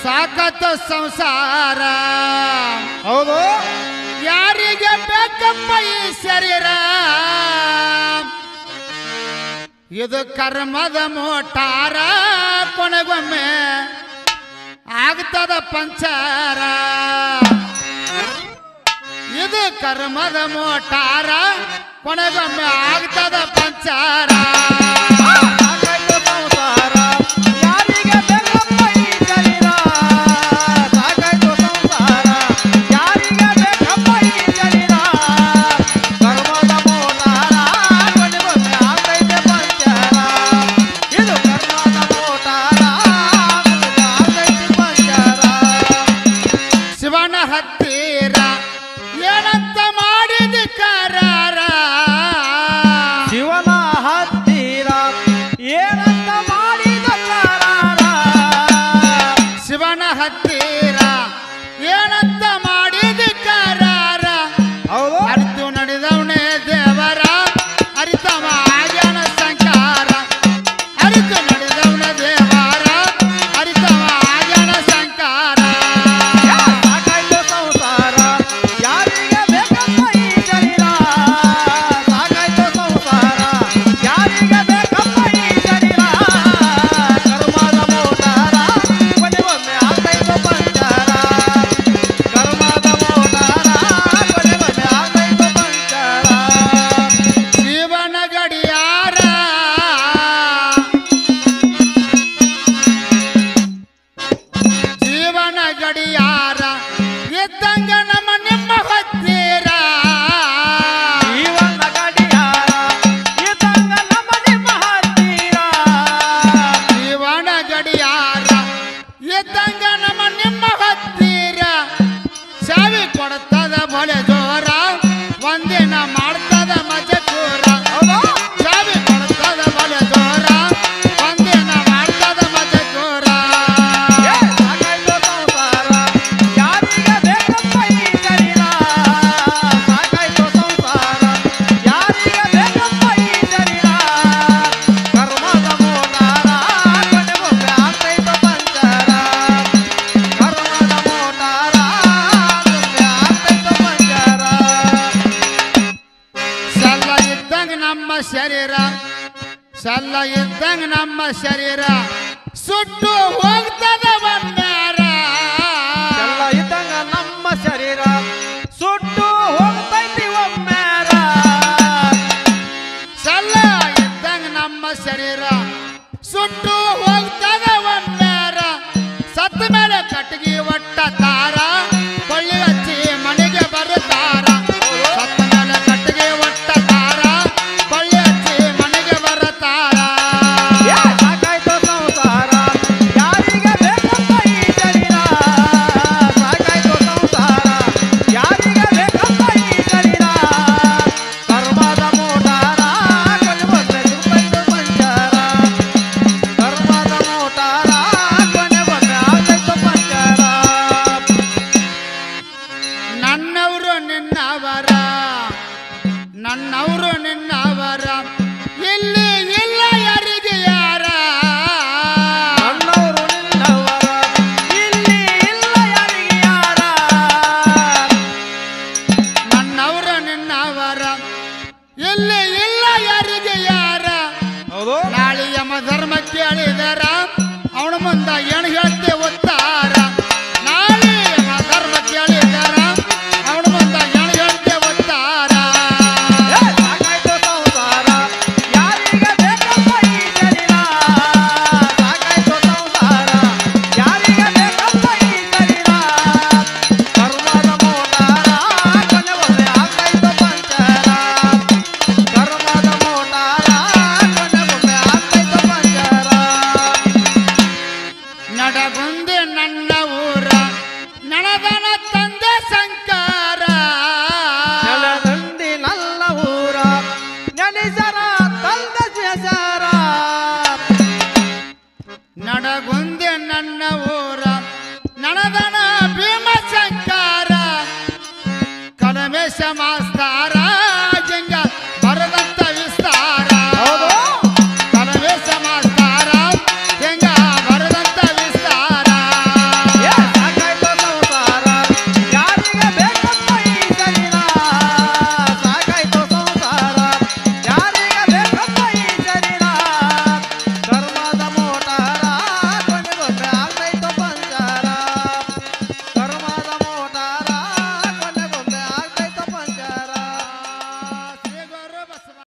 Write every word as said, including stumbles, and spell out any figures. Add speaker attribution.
Speaker 1: ಸಾಕತ್ತು ಸಂಸಾರ
Speaker 2: ಹೌದು
Speaker 1: ಯಾರಿಗೆ ಬೇಕಪ್ಪ ಈ ಶರೀರ ಇದು ಕರ್ಮದ ಮೋಟಾರ ಕೊನೆಗೊಮ್ಮೆ ಆಗ್ತದ ಪಂಚಾರ ಇದು ಕರ್ಮದ ಮೋಟಾರ ಕೊನೆಗೊಮ್ಮೆ ಆಗ್ತದ ಪಂಚಾರ ಹತ್ತೀರ ಏನಂತ ಮಾಡಿದ ಕರಾರ
Speaker 2: ಶಿವನ ಹತ್ತೀರ ಏನಂತ ಮಾಡಿದ ಕರಾರ
Speaker 1: ಶಿವನ ಹತ್ತೀರ ಏನಂತ ಮಾಡಿದ ಕರಾರ
Speaker 2: ಹೌದು
Speaker 1: ಅರಿತು ನಡೆದವನೇ ದೇವರ ಅರಿತವ ಆಗ್ಯಾನ ಸಂಕಾರ ಅರಿತು ನಡೆದವನ ದೇವರ ಅರಿತವ ಆಗ್ಯಾನ ಸಂಕಾರ ಗಡಿಯಾರ ಇದ್ದಂಗ ನಮ್ಮ ನಿಮ್ಮ ಹತ್ತೀರ
Speaker 2: ಜೀವನ ಗಡಿಯಾರ ಇದ್ದಂಗ ನಮ್ಮ ನಿಮ್ಮ ಹತ್ತೀರ
Speaker 1: ಜೀವನ ಗಡಿಯಾರ ಇದ್ದಂಗ ನಮ್ಮ ನಿಮ್ಮ ಹತ್ತೀರ ಚಾವಿ ಕೊಡ್ತದ ಬಲೆ ಜೋರ ಒಂದಿನ ಮಾಡ್ತದ ಮಜಕೂರ ಚಾವಿ ಕೊಡ್ತದ ಬಲೆ ಜೋರ ಒಂದಿನ ಮಾಡ್ತದ ಮಜಕೂರ ಶರೀರ ಸಲ್ಲ ಇದ್ದಂಗ ನಮ್ಮ ಶರೀರ